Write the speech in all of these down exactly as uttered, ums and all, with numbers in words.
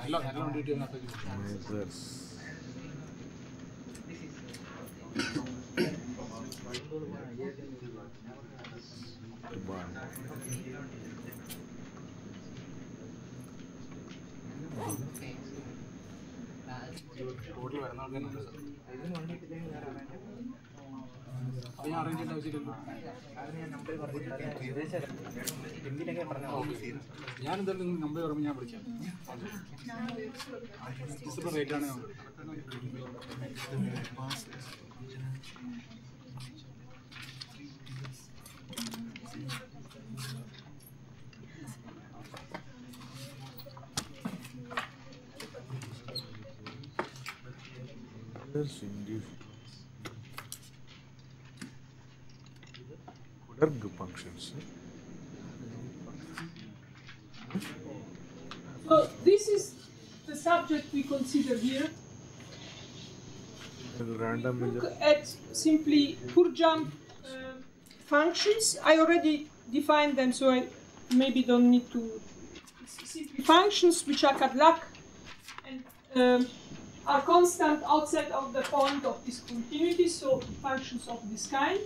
Measures. One. ഞാൻ എന്തായാലും നിങ്ങൾ നമ്പർ പറയുമ്പോൾ ഞാൻ വിളിക്കാം. ഡിസിപ്ലിൻ റേറ്റ് ആണ് Erg functions. So this is the subject we consider here. Random Look measure. at simply pure jump uh, functions. I already defined them, so I maybe don't need to. Simply functions which are Cadillac and um, are constant outside of the point of discontinuity. So functions of this kind.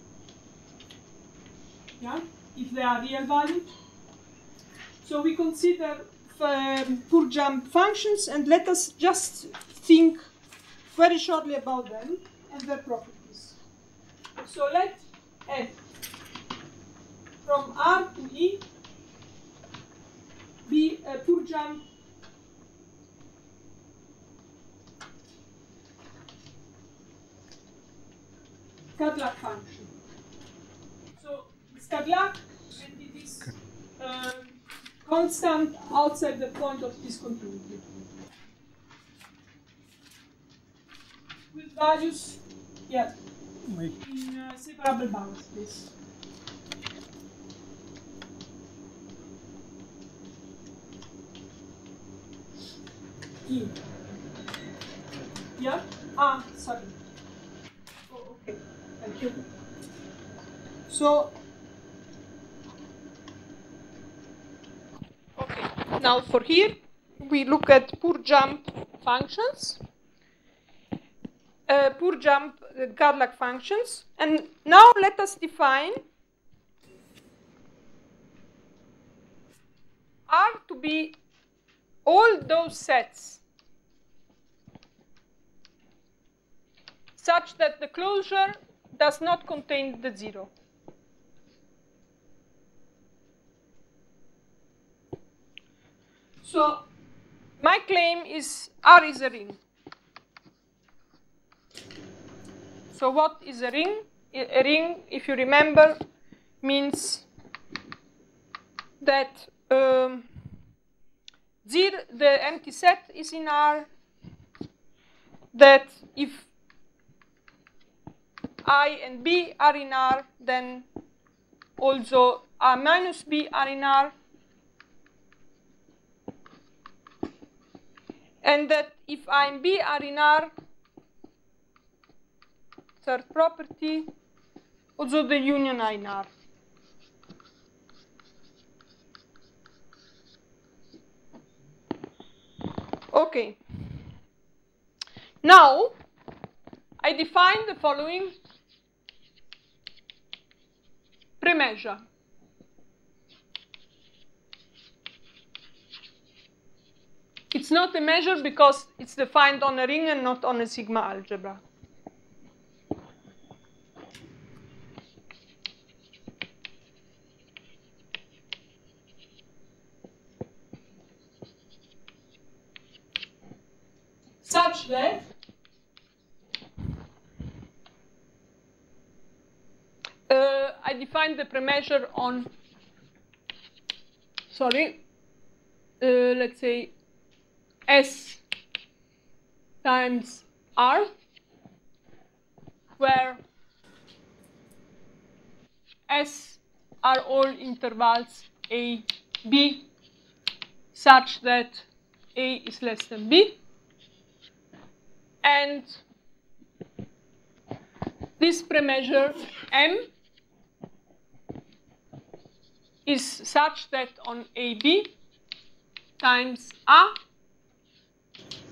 Yeah, if they are real valued. So we consider um, pure jump functions, and let us just think very shortly about them and their properties. So let f from R to E be a pure jump Cadillac function. So it's Cadillac and it is um, constant outside the point of discontinuity. With values, yeah, in uh, separable bounds, please. E. Yeah? Ah, sorry. Oh, okay. Thank you. So, okay. Now for here, we look at pure jump functions. Uh, pure jump uh, Cadillac functions, and now let us define R to be all those sets such that the closure does not contain the zero. So my claim is R is a ring. So what is a ring? A ring, if you remember, means that um, zero, the empty set is in R, that if I and B are in R, then also R minus B are in R, and that if I and B are in R, third property, also the union are in R. Okay. Now, I define the following premeasure. It's not a measure because it's defined on a ring and not on a sigma algebra. Such that uh, I define the premeasure on, sorry, uh, let's say S times R, where S are all intervals A, B, such that A is less than B. And this premeasure M is such that on A B times A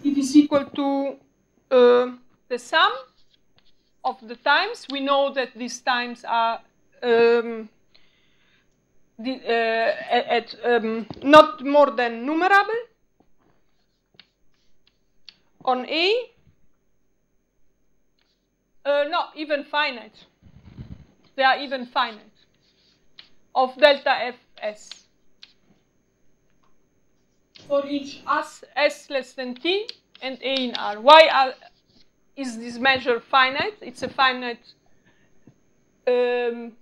it is equal to uh, the sum of the times. We know that these times are um, the, uh, at um, not more than numerable on A. Uh, no, even finite. They are even finite of delta F S. For each s, s less than t and a in R. Why are, is this measure finite? It's a finite um,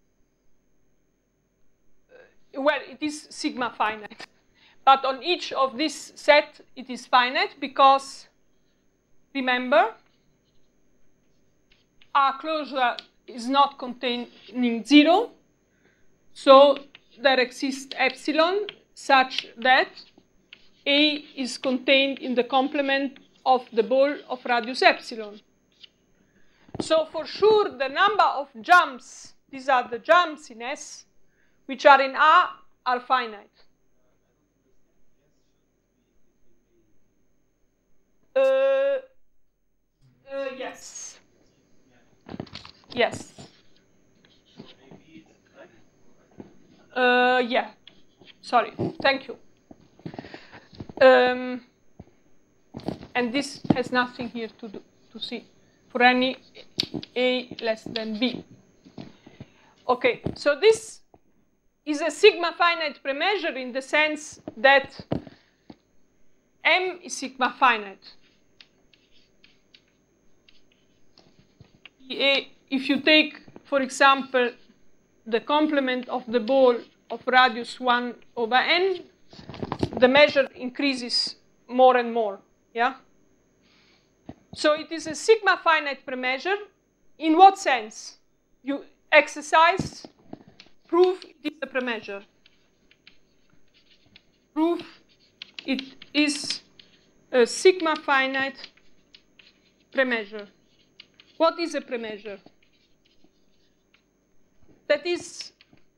well, it is sigma finite. But on each of this set, it is finite because, remember, R closure is not containing zero. So there exists epsilon such that A is contained in the complement of the ball of radius epsilon. So for sure, the number of jumps, these are the jumps in S, which are in R, are finite. Uh, uh, yes. Yes. Uh, yeah. Sorry. Thank you. Um, and this has nothing here to do, to see for any A less than B. Okay. So this is a sigma finite premeasure in the sense that M is sigma finite. If you take, for example, the complement of the ball of radius one over n, the measure increases more and more, yeah? So it is a sigma finite premeasure. In what sense? You exercise, prove it is a premeasure. Prove it is a sigma finite premeasure. What is a premeasure? That is,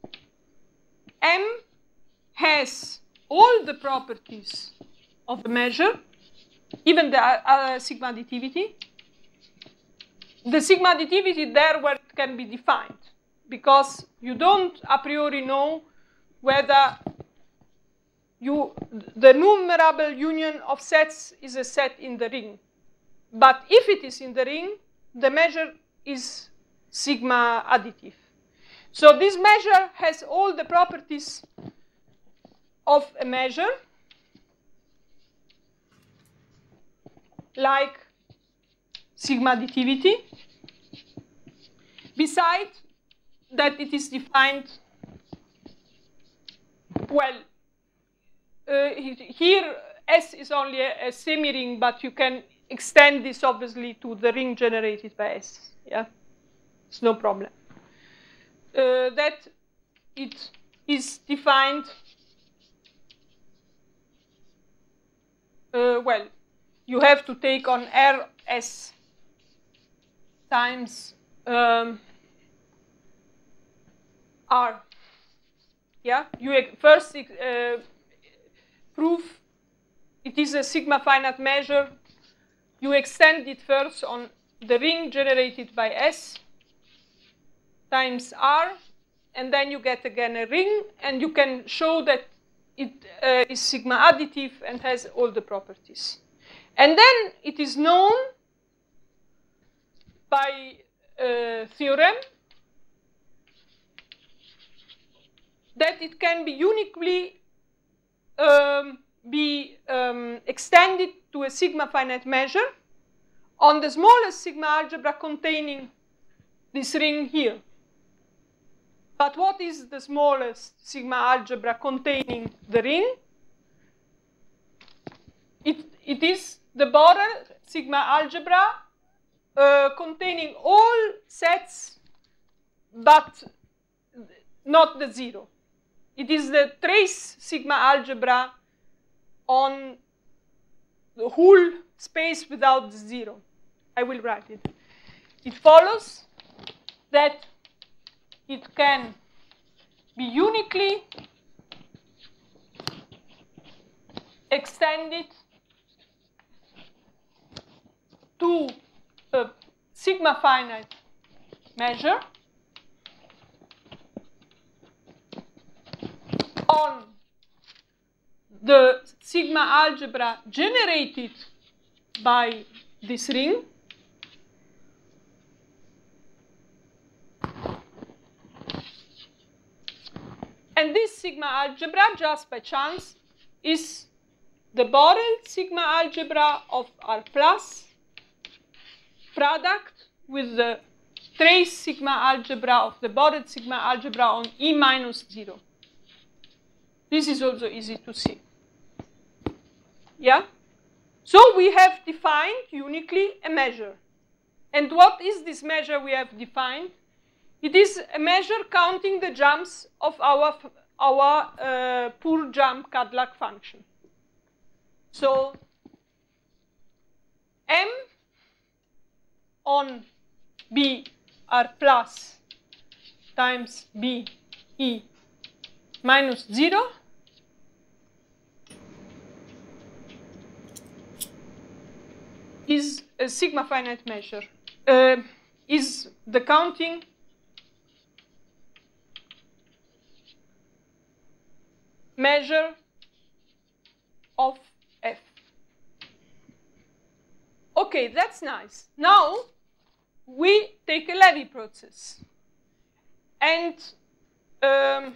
M has all the properties of the measure, even the uh, sigma additivity. The sigma additivity there where it can be defined, because you don't a priori know whether you, the numerable union of sets is a set in the ring. But if it is in the ring, the measure is sigma additive. So this measure has all the properties of a measure, like sigma additivity, besides that it is defined, well, uh, here S is only a, a semi-ring, but you can extend this obviously to the ring generated by S, yeah? It's no problem. Uh, that it is defined, uh, well, you have to take on R S times um, R. Yeah, you first uh, prove it is a sigma finite measure. You extend it first on the ring generated by S times R, and then you get again a ring, and you can show that it uh, is sigma additive and has all the properties. And then it is known by uh, theorem that it can be uniquely um, be um, extended to a sigma finite measure on the smallest sigma algebra containing this ring here. But what is the smallest sigma algebra containing the ring? It, it is the Borel sigma algebra uh, containing all sets but not the zero. It is the trace sigma algebra on the whole space without the zero. I will write it. It follows that it can be uniquely extended to a sigma finite measure on the sigma algebra generated by this ring, and this sigma algebra, just by chance, is the Borel sigma algebra of R plus product with the trace sigma algebra of the Borel sigma algebra on E minus zero. This is also easy to see. Yeah? So we have defined uniquely a measure. And what is this measure we have defined? It is a measure counting the jumps of our, our uh, pure jump Cadillac function. So M on B R plus times B E minus zero is a sigma finite measure, uh, is the counting measure of F. Okay, that's nice. Now we take a Levy process. And um,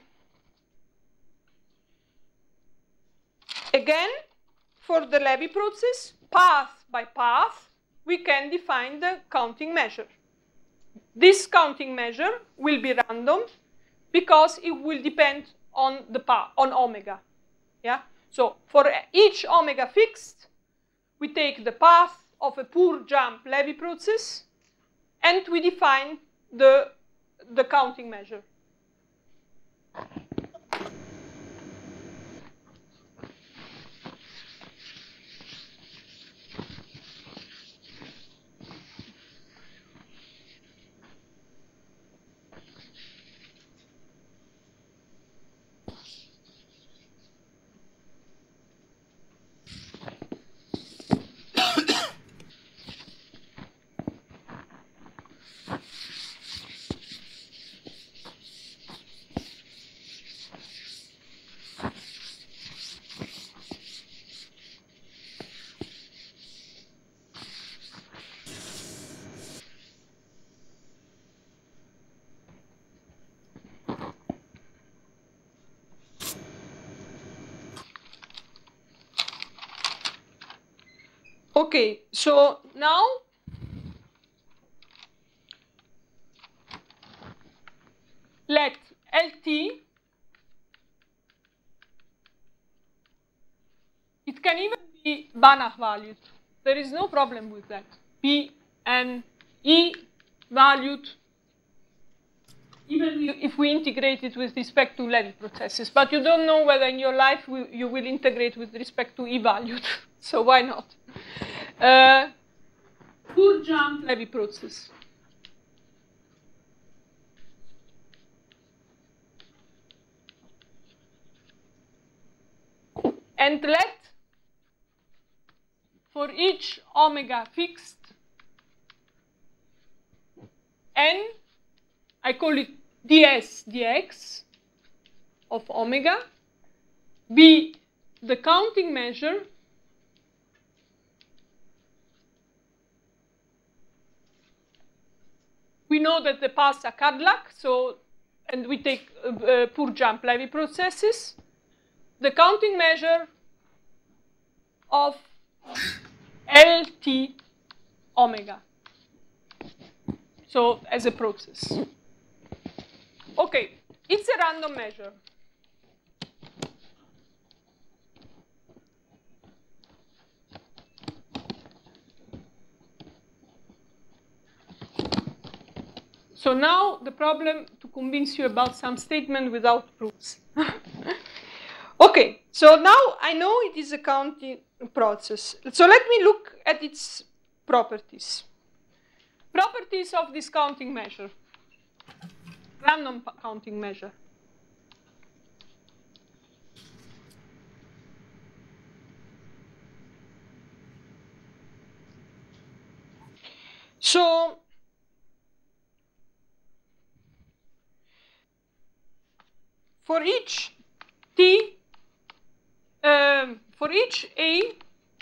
again, for the Levy process, path by path, we can define the counting measure. This counting measure will be random because it will depend on the path, on omega. Yeah. So for each omega fixed, we take the path of a pure jump Levy process, and we define the the counting measure. Okay, so now let L T, it can even be Banach valued. There is no problem with that. P and E valued, even if we integrate it with respect to Levy processes. But you don't know whether in your life you will integrate with respect to E valued. So why not? Uh, pure jump Levy process. And let, for each omega fixed, n, I call it ds dx of omega, be the counting measure we know that the paths are Cadillac, so, and we take uh, uh, pure jump Levy processes. The counting measure of L T omega. So, as a process. Okay, it's a random measure. So now the problem to convince you about some statement without proofs. Okay, so now I know it is a counting process. So let me look at its properties. Properties of this counting measure, random counting measure. So for each t, um, for each a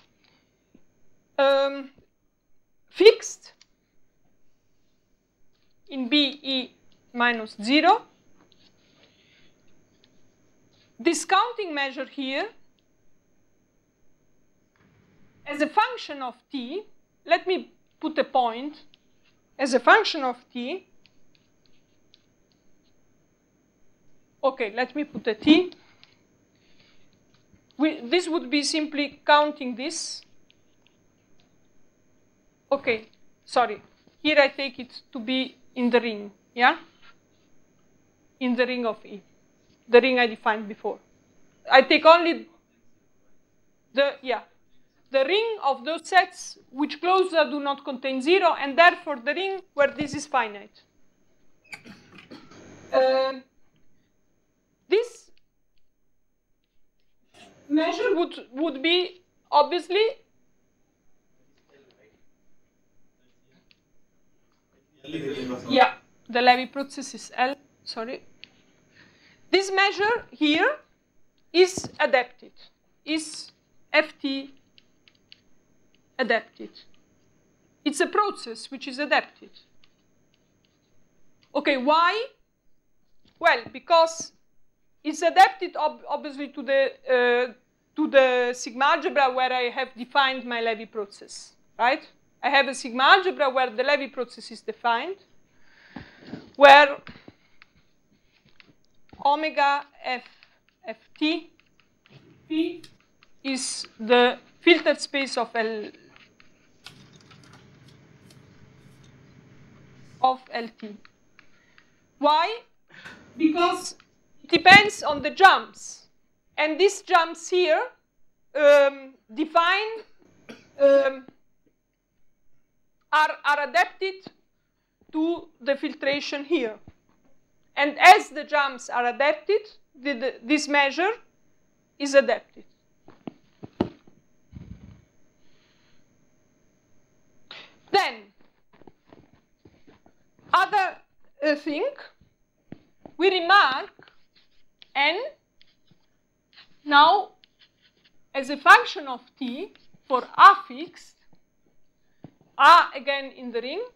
um, fixed in B E minus zero, this counting measure here, as a function of t, let me put a point, as a function of t, okay, let me put a t. We, this would be simply counting this. Okay, sorry. Here I take it to be in the ring, yeah? In the ring of E, the ring I defined before. I take only the, yeah, the ring of those sets which closure do not contain zero, and therefore the ring where this is finite. Um, this measure would, would be obviously yeah, the Levy process is L, sorry. This measure here is adapted, is F T adapted. It's a process which is adapted. Okay, why? Well, because it's adapted ob obviously to the, uh, to the sigma algebra where I have defined my Levy process, right? I have a sigma algebra where the Levy process is defined, where omega f ft p is the filtered space of L of L T. Why? Because it depends on the jumps, and these jumps here um, define um, are, are adapted to the filtration here. And as the jumps are adapted, the, the, this measure is adapted. Then, other uh, thing, we remark n now as a function of t for A fixed, A again in the ring,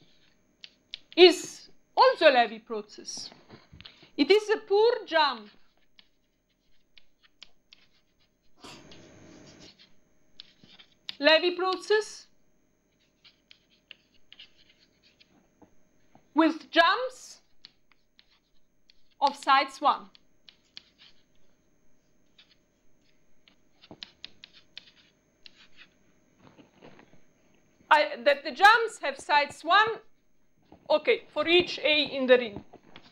is also a Levy process. It is a pure jump. Levy process with jumps of size one. I, that the jumps have size one, okay, for each A in the ring.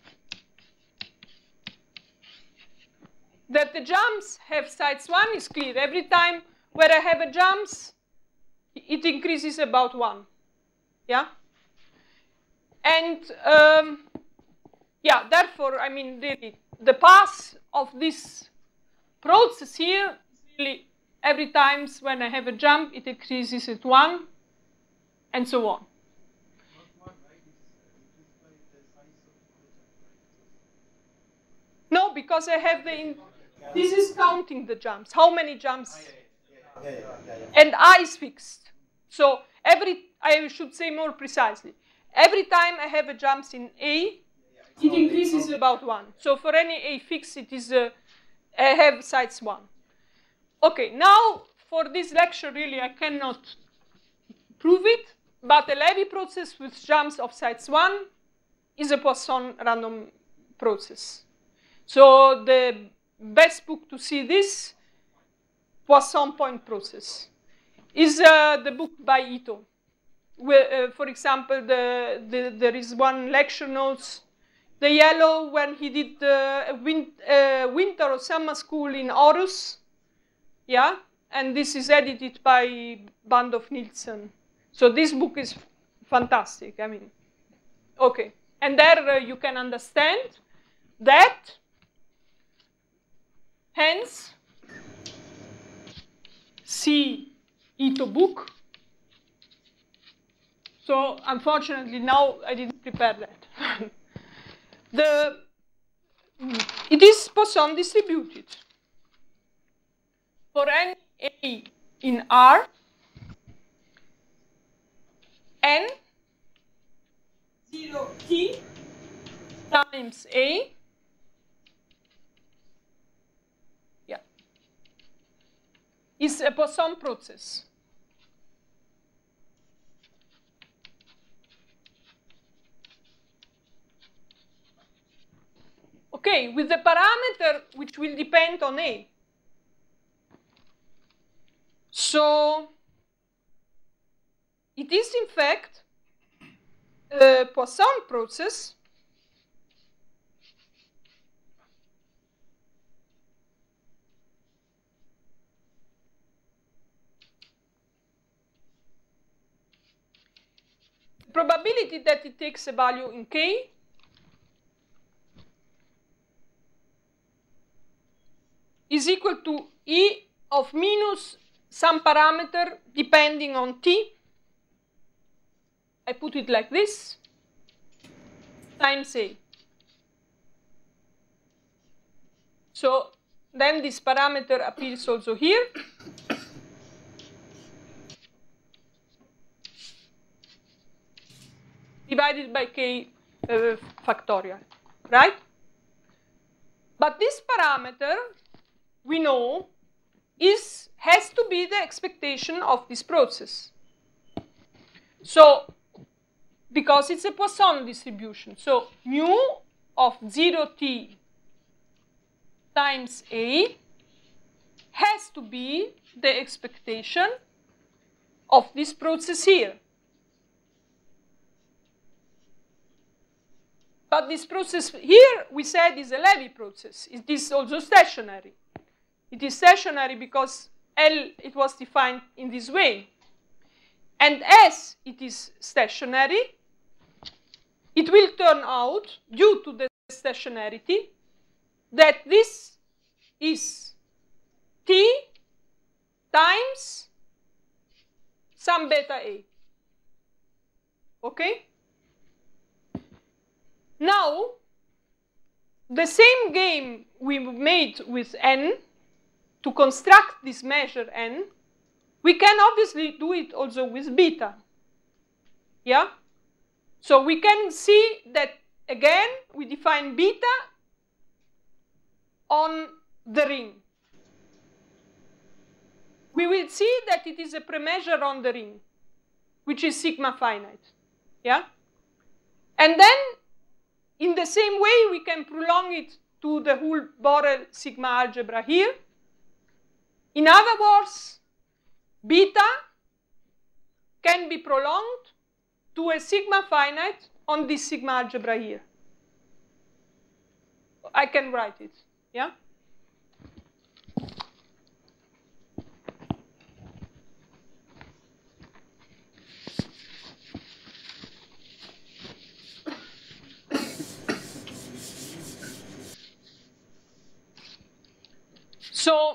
That the jumps have size one is clear. Every time where I have a jumps, it increases about one. Yeah? And um, yeah, therefore, I mean, the, the path of this process here, really, every time when I have a jump, it increases at one, and so on. No, because I have the, in, this is counting the jumps. How many jumps? And I is fixed. So every, I should say more precisely, every time I have a jumps in A, it increases about one. So for any A fixed, it is, uh, I have size one. Okay, now for this lecture, really, I cannot prove it, but a Levy process with jumps of size one is a Poisson random process. So the best book to see this, Poisson point process, is uh, the book by Ito. Where, uh, for example, the, the, there is one lecture notes, the yellow when he did the win, uh, winter or summer school in Aarhus, yeah, and this is edited by Bandhoff Nielsen. So this book is fantastic, I mean, okay. And there uh, you can understand that, hence, see Ito book. So unfortunately now I didn't prepare that. the, it is Poisson distributed for n A in R, n zero t times A, yeah, is a Poisson process. Okay, with the parameter which will depend on A. So it is in fact a Poisson process the probability that it takes a value in K is equal to E of minus some parameter depending on T. I put it like this, times A. So then this parameter appears also here. Divided by K uh, factorial, right? But this parameter, we know, is has to be the expectation of this process. So, because it's a Poisson distribution, so mu of zero t times A has to be the expectation of this process here. But this process here, we said, is a Levy process. It is also stationary. It is stationary because L, it was defined in this way. And as it is stationary, it will turn out, due to the stationarity, that this is T times some beta A. Okay? Now, the same game we made with n, to construct this measure n, we can obviously do it also with beta. Yeah? So we can see that, again, we define beta on the ring. We will see that it is a premeasure on the ring, which is sigma finite. Yeah? And then, in the same way, we can prolong it to the whole Borel sigma algebra here. In other words, beta can be prolonged to a sigma finite on this sigma algebra here. I can write it, yeah? So,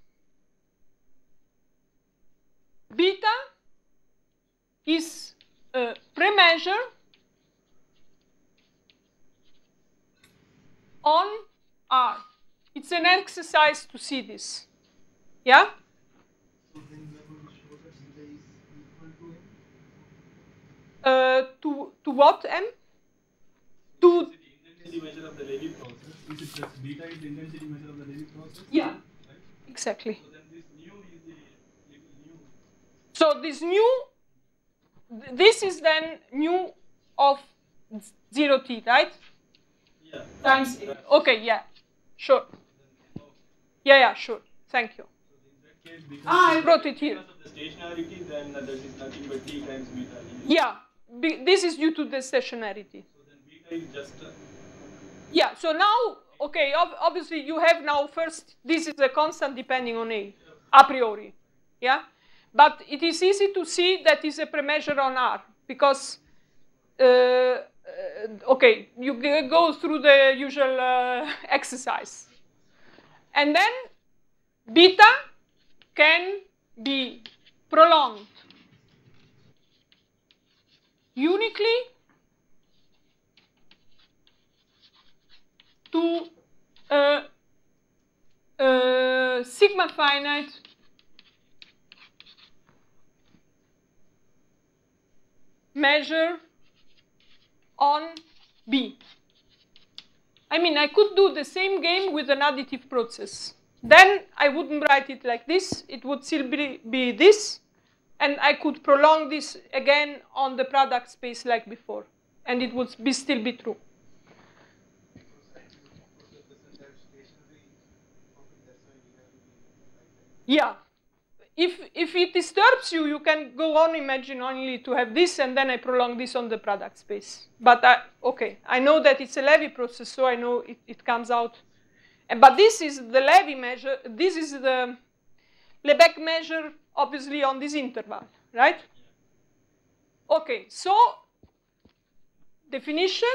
beta is a premeasure on R. It's an exercise to see this. Yeah? So then we are going to show that beta is equal to m? Uh, to, to what, M? To, Intensity measure of the Levy process. Is it just beta is the intensity measure of the Levy process? yeah, exactly. So then this nu is the nu. So this nu, this is then nu of zero t, right? Yeah. Times, okay, yeah, sure. Yeah, yeah, sure, thank you. So in that case, because, Ah, I wrote it here. because of the stationarity, then uh, that is nothing but t times beta. Yeah, be, this is due to the stationarity. So then beta is just. Uh, Yeah, so now, okay, ob obviously you have now first, this is a constant depending on A, a priori, yeah? But it is easy to see that is a premeasure on R, because, uh, uh, okay, you go through the usual uh, exercise. And then beta can be prolonged uniquely to uh, uh, sigma finite measure on B. I mean, I could do the same game with an additive process. Then I wouldn't write it like this. It would still be, be this. And I could prolong this again on the product space like before. And it would be still be true. Yeah. If, if it disturbs you, you can go on imagine only to have this, and then I prolong this on the product space. But, I, OK, I know that it's a Levy process, so I know it, it comes out. And, but this is the Levy measure. This is the Lebesgue measure, obviously, on this interval, right? OK, so definition,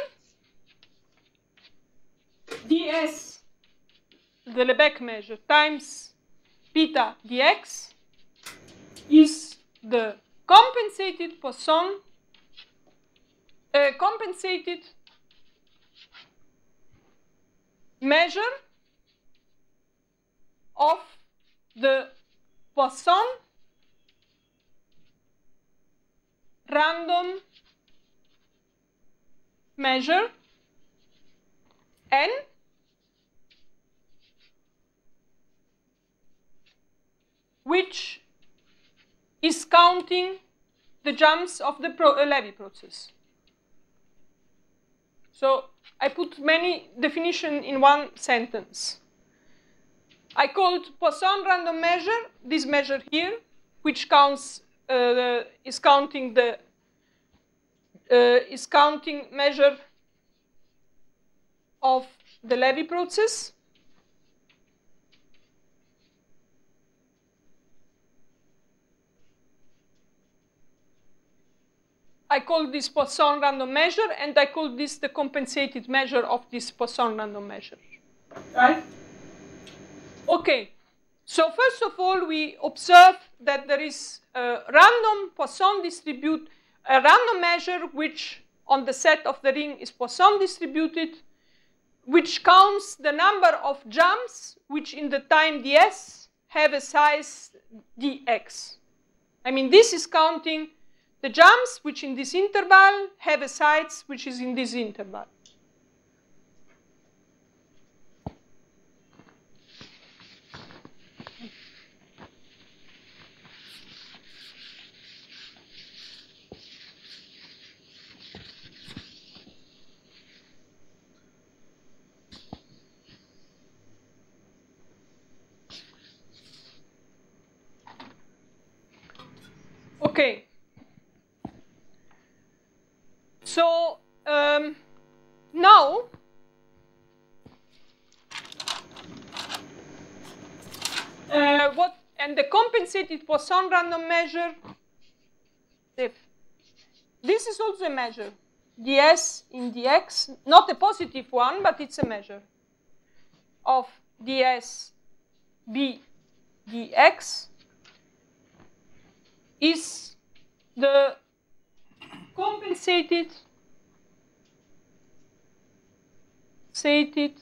ds, the Lebesgue measure, times beta dx, is the compensated Poisson, uh, compensated measure of the Poisson random measure n which is counting the jumps of the pro uh, Levy process. So I put many definitions in one sentence. I called Poisson random measure, this measure here, which counts uh, is counting the uh, is counting measure of the Levy process. I call this Poisson random measure, and I call this the compensated measure of this Poisson random measure. Right? Okay. So first of all, we observe that there is a random Poisson distribute, a random measure which on the set of the ring is Poisson distributed, which counts the number of jumps which in the time ds have a size dx. I mean, this is counting the jumps which in this interval have a size which is in this interval. Okay. So um, now uh, what and the compensated Poisson random measure, if this is also a measure, ds in dx, not a positive one, but it's a measure of ds b dx is the compensated compensated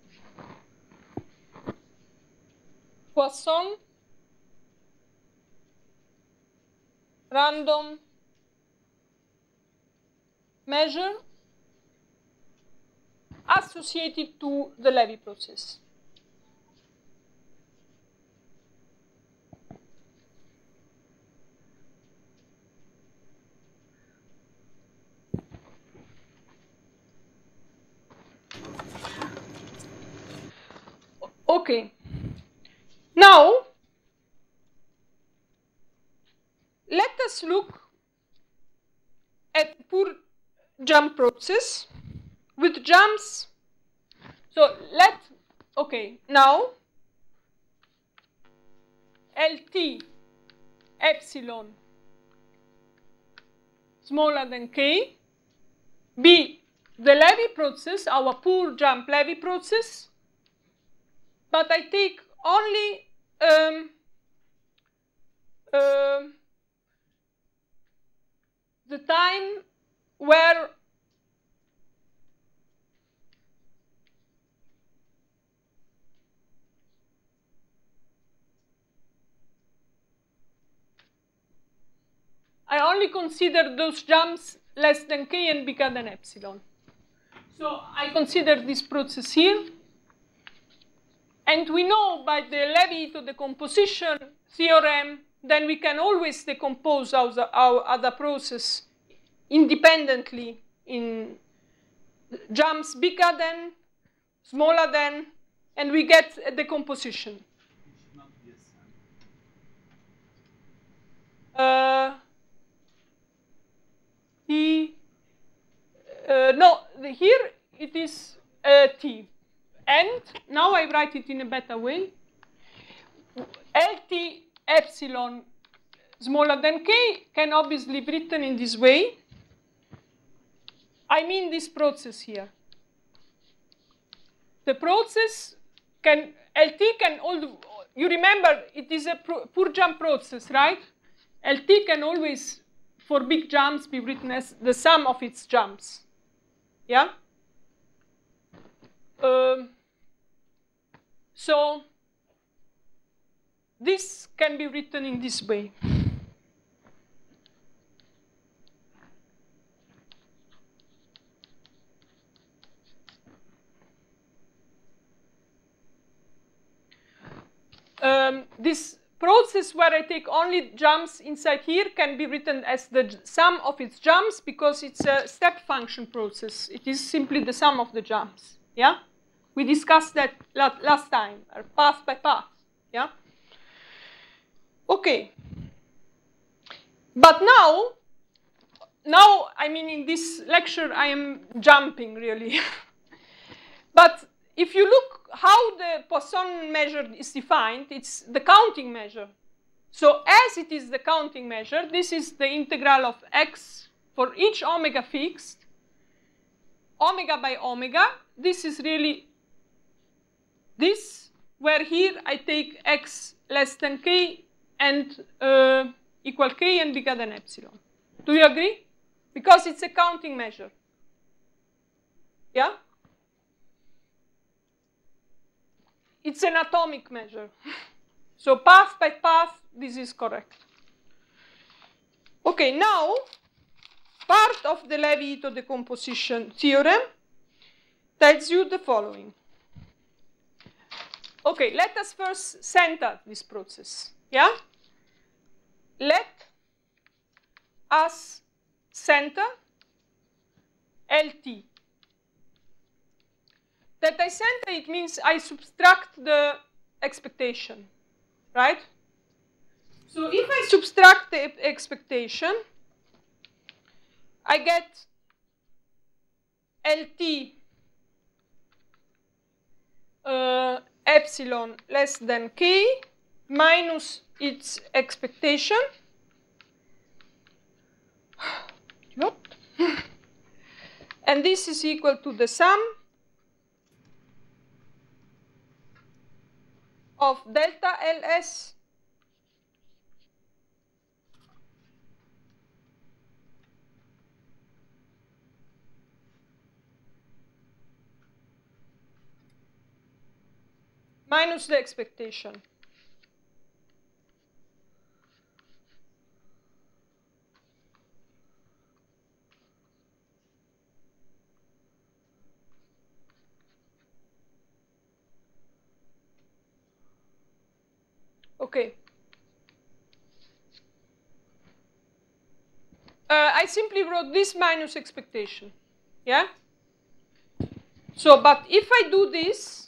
Poisson random measure associated to the Levy process. Okay. Now, let us look at pure jump process with jumps. So let, okay, now L T epsilon smaller than K be the Levy process, our pure jump Levy process, but I take only um, uh, the time where I only consider those jumps less than k and bigger than epsilon. So I consider this process here. And we know by the Levi-Ito decomposition theorem, then we can always decompose our, our other process independently in jumps bigger than, smaller than, and we get a decomposition. Uh, he, uh, no, the, here it is uh, T. And now I write it in a better way. L T epsilon smaller than k can obviously be written in this way. I mean this process here. The process can, L T can, all, you remember it is a pure jump process, right? L T can always, for big jumps, be written as the sum of its jumps. Yeah? Um, so this can be written in this way. Um, this process where I take only jumps inside here can be written as the sum of its jumps because it's a step function process. It is simply the sum of the jumps. Yeah? We discussed that last time, or path by path. Yeah? Okay. But now, now, I mean, in this lecture, I am jumping, really. But if you look how the Poisson measure is defined, it's the counting measure. So as it is the counting measure, this is the integral of x for each omega fixed, omega by omega. This is really this, where here I take x less than k and uh, equal k and bigger than epsilon. Do you agree? Because it's a counting measure. Yeah? It's an atomic measure. So path by path, this is correct. Okay, now, part of the Levi-Ito decomposition theorem tells you the following. Okay, let us first center this process. Yeah? Let us center L T. That I center, it means I subtract the expectation, right? So if I subtract the expectation, I get L T uh, epsilon less than k minus its expectation. Yep. And this is equal to the sum of delta L S minus the expectation. Okay. Uh, I simply wrote this minus expectation. Yeah? So, but if I do this,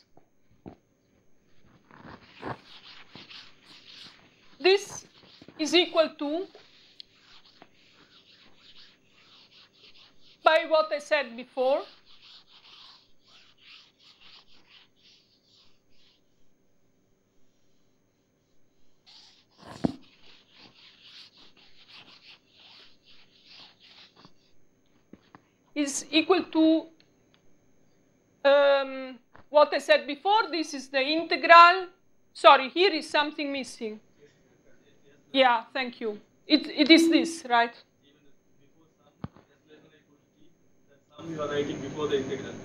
this is equal to, by what I said before, is equal to um, what I said before. This is the integral. Sorry, here is something missing. Yeah, thank you. It, it is this, right? You are writing before the integral.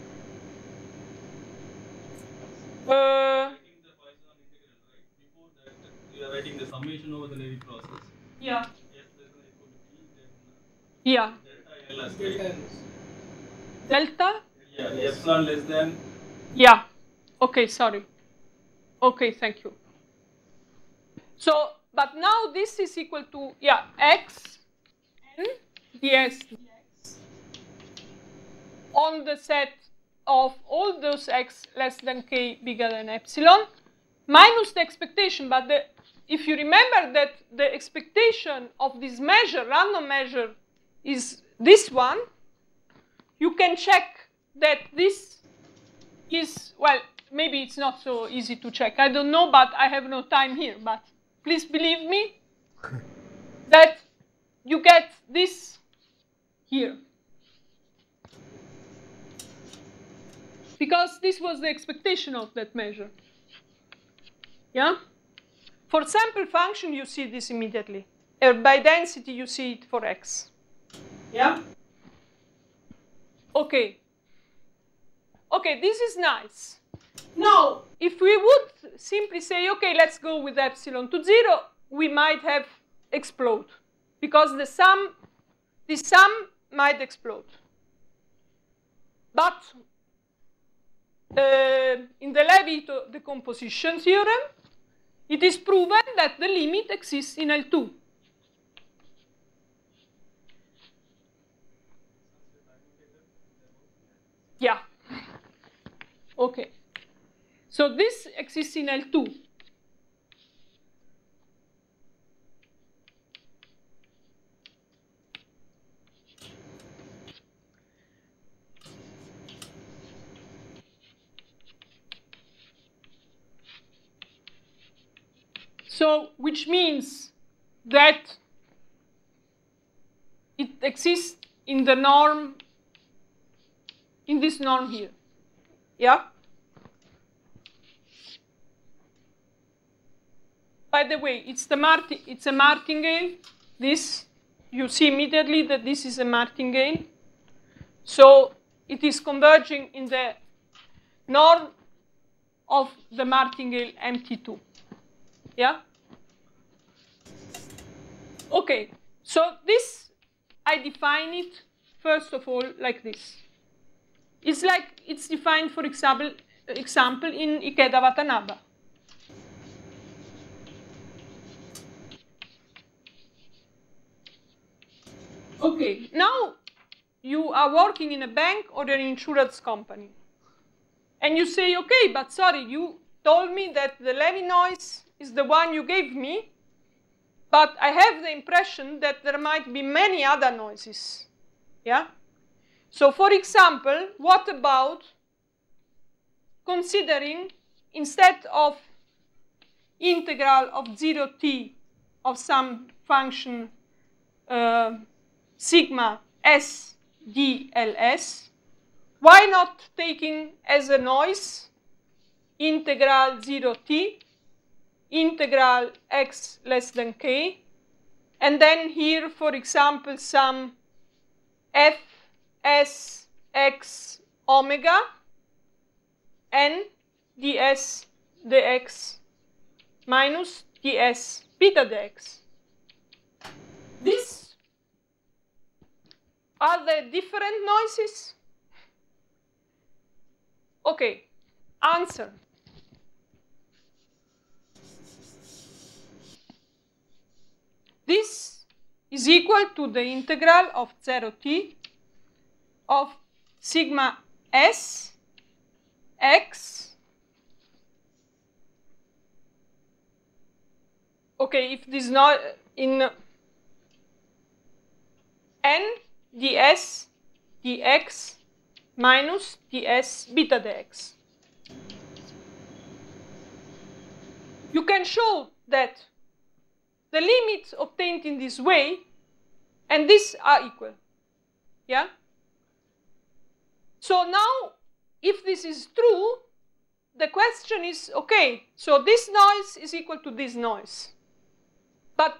Uh, Writing the Poisson integral, right? Before that, you are writing the summation over the Levy process. yeah. Yes, less than or equal to T, then Yeah. delta L as right? Delta? Yeah, the epsilon less than. Yeah. Okay, sorry. Okay, thank you. So, but now this is equal to, yeah, x n ds on the set of all those x less than k bigger than epsilon minus the expectation. But the, if you remember that the expectation of this measure, random measure, is this one, you can check that this is, well, maybe it's not so easy to check. I don't know, but I have no time here. But please believe me that you get this here. Because this was the expectation of that measure. Yeah? For sample function, you see this immediately. Or by density, you see it for x. Yeah? Okay. Okay, this is nice. Now, if we would simply say, okay, let's go with epsilon to zero, we might have explode. Because the sum, the sum might explode. But uh, in the Levy decomposition theorem, it is proven that the limit exists in L two. Yeah. Okay. So this exists in L two. So, which means that it exists in the norm, in this norm here. Yeah? By the way, it's the Marti it's a martingale. This, you see immediately that this is a martingale. So it is converging in the norm of the martingale M T two. Yeah? Okay, so this, I define it, first of all, like this. It's like it's defined, for example, example in Ikeda Watanabe. Okay, now you are working in a bank or an insurance company. And you say, okay, but sorry, you told me that the Levy noise is the one you gave me, but I have the impression that there might be many other noises. Yeah? So, for example, what about considering, instead of integral of zero t of some function uh, sigma s d L s, why not taking as a noise integral zero t, integral x less than k, and then here, for example, some f s x omega n ds dx minus ds beta dx. These are the different noises. Okay, answer. This is equal to the integral of zero t of sigma s x. Okay, if this is not in n ds dx minus ds beta dx. You can show that the limits obtained in this way and this are equal. Yeah? So now, if this is true, the question is, okay, so this noise is equal to this noise. But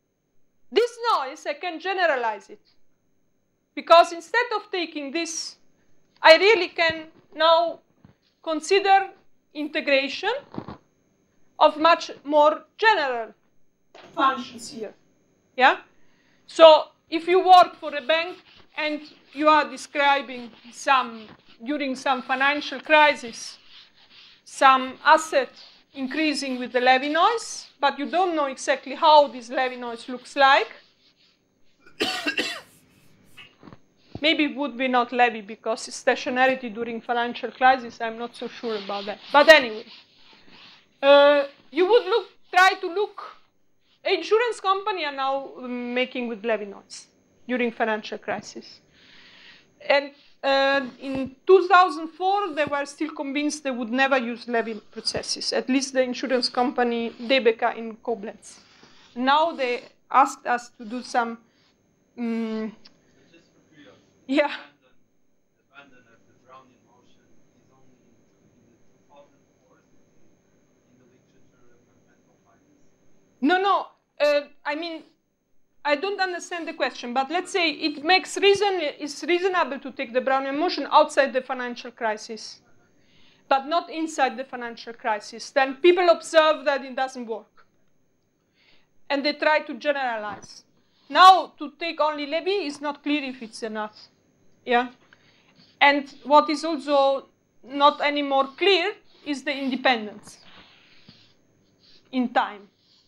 this noise, I can generalize it. Because instead of taking this I really can now consider integration of much more general functions here. Yeah? So if you work for a bank and you are describing some, during some financial crisis, some asset increasing with the levy noise, but you don't know exactly how this levy noise looks like, maybe it would be not levy because stationarity during financial crisis, I'm not so sure about that. But anyway, uh, you would look, try to look, insurance company are now making with levy noise during financial crisis. And uh, in two thousand four, they were still convinced they would never use levy processes, at least the insurance company Debeka in Koblenz. Now they asked us to do some, um, yeah. No, no, uh, I mean, I don't understand the question, but let's say it makes reason, it's reasonable to take the Brownian motion outside the financial crisis, but not inside the financial crisis. Then people observe that it doesn't work. And they try to generalize. Now, to take only levy is not clear if it's enough. Yeah? And what is also not any more clear is the independence in time.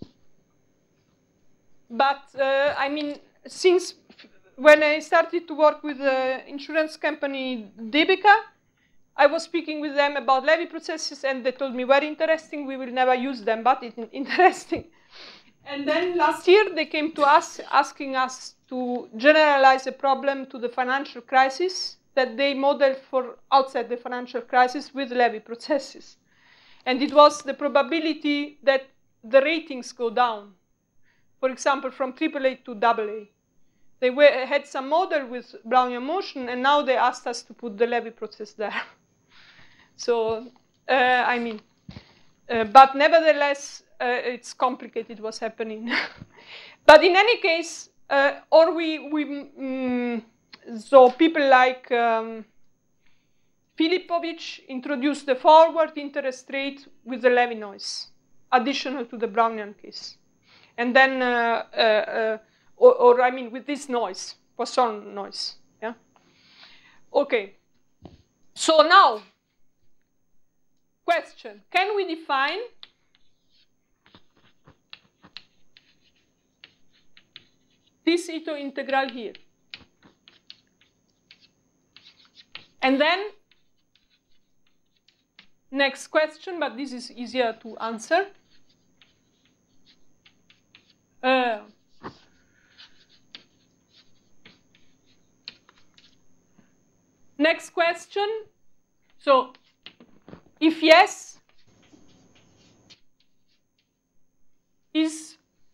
But, uh, I mean, since when I started to work with the insurance company Debeka, I was speaking with them about levy processes, and they told me, very interesting, we will never use them, but it's interesting. And then last year, they came to us asking us to generalize a problem to the financial crisis that they modeled for outside the financial crisis with levy processes. And it was the probability that the ratings go down. For example, from triple A to double A. They were, had some model with Brownian motion, and now they asked us to put the levy process there. So, uh, I mean, uh, but nevertheless, uh, it's complicated what's happening. But in any case, uh, or we, we mm, so people like um, Filipovic introduced the forward interest rate with the levy noise, additional to the Brownian case. And then, uh, uh, uh, or, or I mean, with this noise, Poisson noise, yeah? Okay, so now, question, can we define this Ito integral here? And then, next question, but this is easier to answer. Uh, next question. So, if yes, is,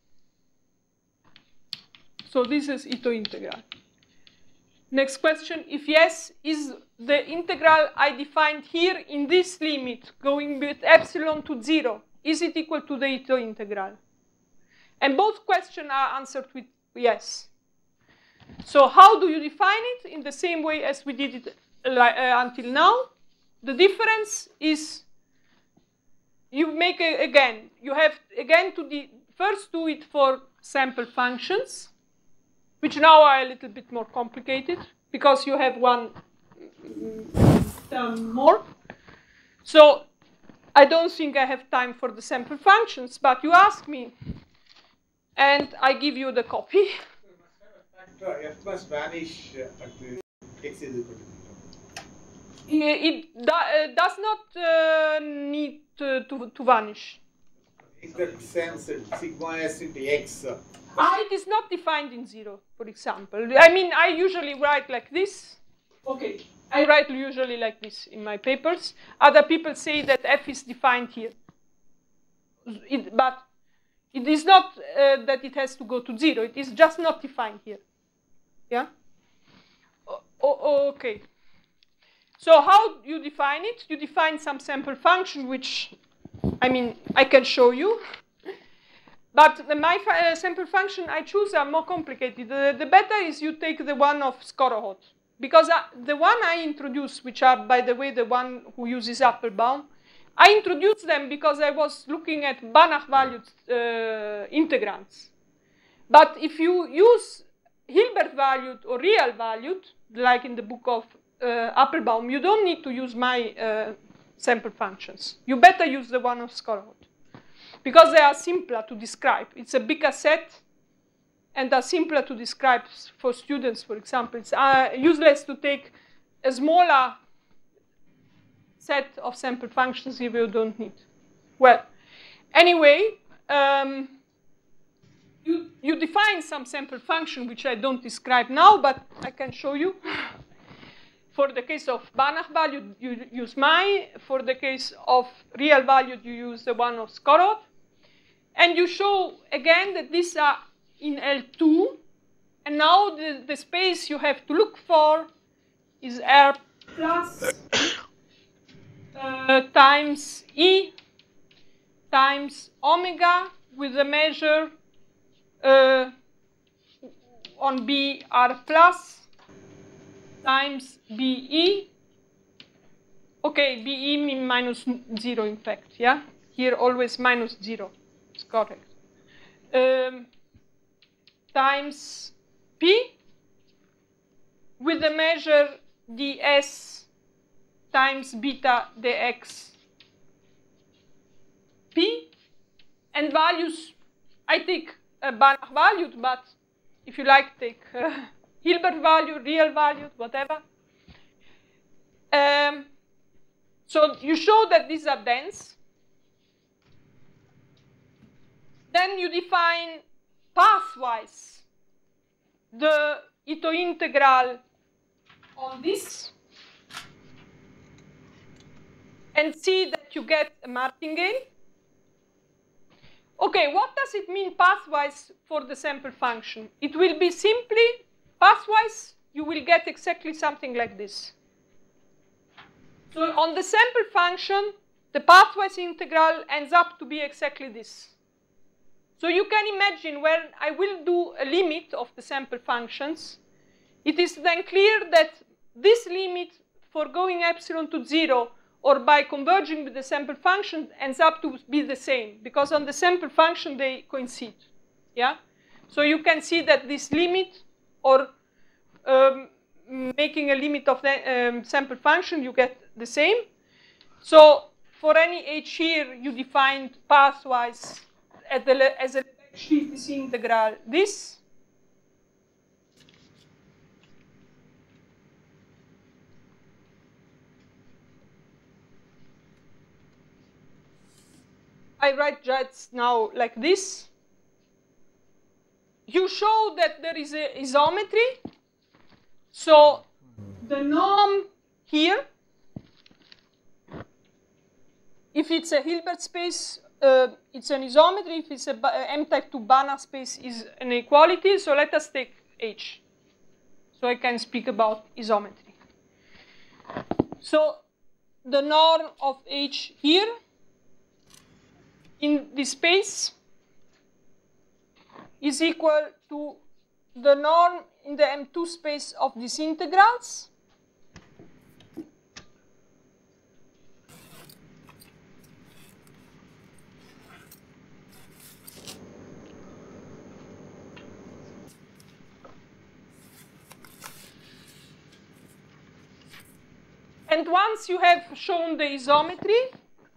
so this is Ito integral. Next question, if yes, is the integral I defined here in this limit going with epsilon to zero, is it equal to the Ito integral? And both questions are answered with yes. So how do you define it? In the same way as we did it uh, until now. The difference is you make, a, again, you have, again, to the, first do it for sample functions, which now are a little bit more complicated because you have one term more. So I don't think I have time for the sample functions, but you ask me, and I give you the copy. Factor f must vanish at the x is equal to zero. It do, uh, does not uh, need to, to, to vanish. In that sense, sigma s into x. Ah, it is not defined in zero, for example. I mean, I usually write like this. Okay, I write usually like this in my papers. Other people say that f is defined here. It, but it is not uh, that it has to go to zero. It is just not defined here. Yeah? O o okay. So how you define it? You define some sample function, which, I mean, I can show you. But the, my uh, sample function I choose are more complicated. The, the better is you take the one of Skorohod. because I, the one I introduced, which are, by the way, the one who uses Applebaum, I introduced them because I was looking at Banach-valued uh, integrands. But if you use Hilbert-valued or real-valued, like in the book of uh, Applebaum, you don't need to use my uh, sample functions. You better use the one of Skorohod, because they are simpler to describe. It's a bigger set, and are simpler to describe for students, for example. It's uh, useless to take a smaller set of sample functions if you don't need. Well, anyway, um, you, you define some sample function, which I don't describe now, but I can show you. For the case of Banach value, you use my. For the case of real value, you use the one of Skorohod. And you show, again, that these are in L two. And now the, the space you have to look for is R plus uh, times E times omega with the measure uh, on B R plus times B E. Okay, B E means minus zero, in fact, yeah? Here always minus zero, it's correct. Um, times P with the measure ds times beta dx P, and values, I take uh, Banach valued, but if you like, take uh, Hilbert value, real valued, whatever. Um, so you show that these are dense. Then you define pathwise the Ito integral on this, and see that you get a martingale. Okay, what does it mean pathwise for the sample function? It will be simply pathwise, you will get exactly something like this. So on the sample function, the pathwise integral ends up to be exactly this. So you can imagine when I will do a limit of the sample functions, it is then clear that this limit for going epsilon to zero or by converging with the sample function ends up to be the same, because on the sample function they coincide. Yeah? So you can see that this limit, or um, making a limit of the um, sample function, you get the same. So for any h here, you define pathwise at the, as a sheaf this integral this. I write just now like this. You show that there is a isometry. So the norm here, if it's a Hilbert space, uh, it's an isometry. If it's a M type two Banach space, is an equality. So let us take H, so I can speak about isometry. So the norm of H here in this space is equal to the norm in the M two space of these integrals. And once you have shown the isometry,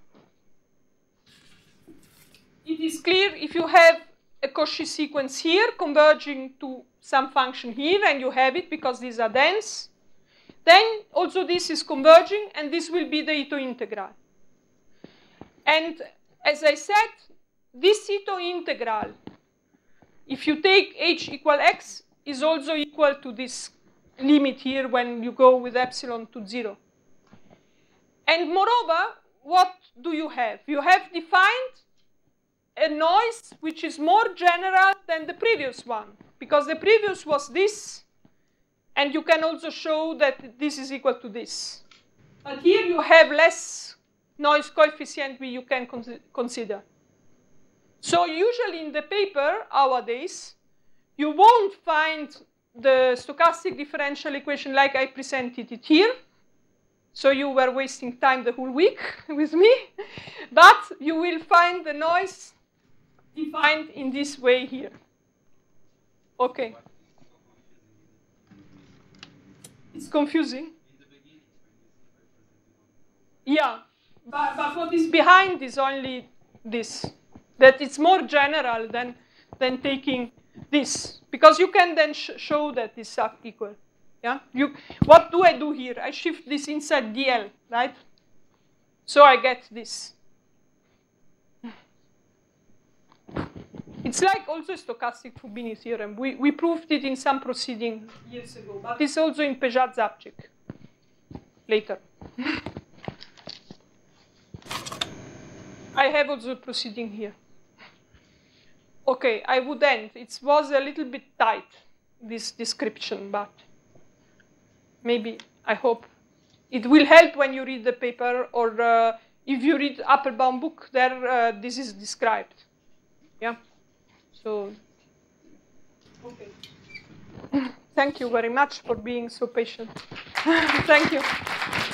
it is clear if you have a Cauchy sequence here converging to some function here, and you have it because these are dense, then also this is converging, and this will be the Ito integral. And as I said, this Ito integral, if you take h equal x, is also equal to this limit here when you go with epsilon to zero. And moreover, what do you have? You have defined a noise which is more general than the previous one, because the previous was this, and you can also show that this is equal to this. But here you have less noise coefficient which you can con consider. So usually in the paper nowadays, you won't find the stochastic differential equation like I presented it here. So you were wasting time the whole week with me. But you will find the noise defined in this way here. Okay. It's confusing. Yeah, but, but what is behind is only this. That it's more general than, than taking this. Because you can then sh show that it's sub-equal. Yeah? You, what do I do here? I shift this inside D L, right? So I get this. It's like also stochastic Fubini theorem. We, we proved it in some proceeding years ago, but it's also in Pejat-Zabček later. I have also a proceeding here. Okay, I would end. It was a little bit tight, this description, but maybe, I hope, it will help when you read the paper, or uh, if you read Appelbaum book, there uh, this is described. Yeah. So, okay. Thank you very much for being so patient. Thank you.